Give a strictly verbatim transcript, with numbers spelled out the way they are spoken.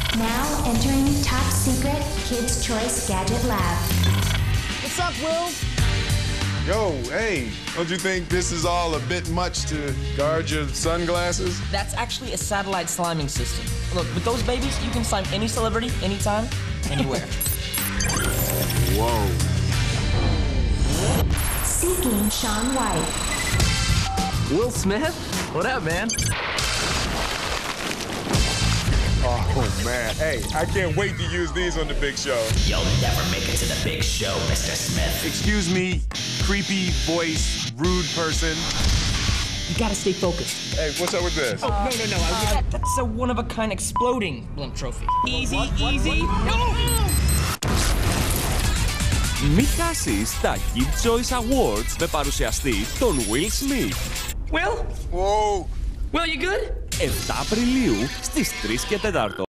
Now entering top secret Kids Choice Gadget Lab. What's up, Will? Yo, hey, don't you think this is all a bit much to guard your sunglasses? That's actually a satellite sliming system. Look, with those babies, you can slime any celebrity, anytime, anywhere. Whoa. Seeking Shaun White. Will Smith? What up, man? Oh, man. Hey, I can't wait to use these on the big show. You'll never make it to the big show, Mister Smith. Excuse me, creepy voice, rude person. You gotta stay focused. Hey, what's up with this? Oh, no, no, no. I uh, that's a one-of-a-kind exploding blimp trophy. Easy, easy. No! Μη χάσεις τα Kids Choice Awards με παρουσιαστή τον Will Smith. Will? Whoa. Will, you good? επτά Απριλίου στις τρεις και τέσσερα.